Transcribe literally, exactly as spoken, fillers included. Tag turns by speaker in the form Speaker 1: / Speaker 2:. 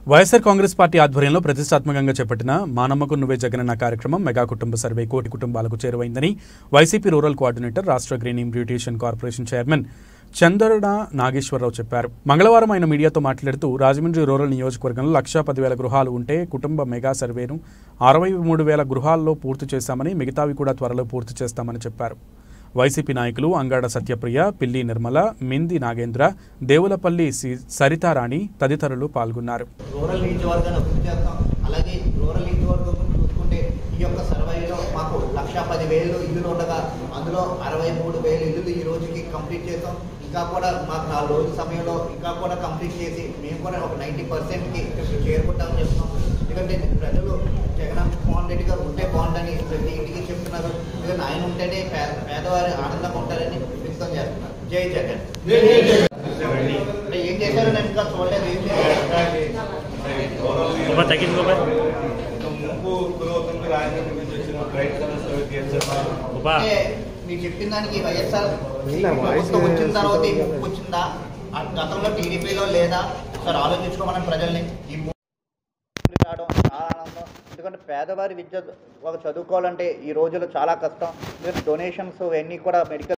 Speaker 1: YSR Congress party ఆధ్వర్యంలో ప్రతిష్టాత్మకంగా చేపట్టిన మా నమ్మకం నువ్వే జగనన కార్యక్రమం మెగా కుటుంబ సర్వే కోటి కుటుంబాలకు చేరువైందని వైసీపీ రూరల్ కోఆర్డినేటర్ రాష్ట్ర green beautician corporation chairman Chandarana Nageswararao చెప్పారు. మంగళవారం ఆయన మీడియాతో మాట్లాడుతూ రాజమండ్రి రూరల్ నియోజకవర్గంలో లక్షా పదివేల గృహాలు ఉంటే కుటుంబ మెగా సర్వేను అరవై మూడు వేల గృహాల్లో పూర్తి చేశామని, మిగతావి కూడా త్వరలో పూర్తి చేస్తామని చెప్పారు. వైసీపీ నాయకులు అంగాడ సత్యప్రియ, పిల్లి నిర్మల, మింది నాగేంద్ర, దేవులపల్లి సరితారాణి తదితరులు పాల్గొన్నారు.
Speaker 2: రూరల్ నియోజకవర్గాన్ని అభివృద్ధి చేస్తాం. అలాగే రూరల్ నియోజకవర్గం చూసుకుంటే ఈ యొక్క సర్వేలో మాకు లక్ష పది వేలు ఇల్లులు ఉండగా అందులో అరవై మూడు వేలు ఇల్లులు ఈ రోజుకి కంప్లీట్ చేస్తాం. ఇంకా కూడా మాకు నాలుగు రోజుల సమయంలో ఇంకా కూడా కంప్లీట్ చేసి మేము కూడా ఒక నైంటీ పర్సెంట్కి చేరుకుంటామని చెప్తున్నాం. ఎందుకంటే ప్రజలు జగన్మోహన్ రెడ్డి గారు ఉంటే బాగుందని ప్రతి ఇంటికి చెప్తున్నారు. ఎందుకంటే ఆయన ఉంటేనే పేదవారి ఆనందంగా ఉంటారని వ్యక్తం చేస్తున్నారు. జై జగన్. అంటే ఏం చేశారో నేను ఇంకా చూడలేదు. ఏం అంటే మీరు చెప్పిన దానికి వైఎస్ఆర్ వచ్చిన తర్వాత ఈ ముప్పు వచ్చిందా, గతంలో టీడీపీలో లేదా సార్ ఆలోచించుకోమని ప్రజల్ని ఈ రావడం చాలా ఆనందం. ఎందుకంటే పేదవారి విద్య ఒక చదువుకోవాలంటే ఈ రోజుల్లో చాలా కష్టం. డొనేషన్స్ ఇవన్నీ కూడా మెడికల్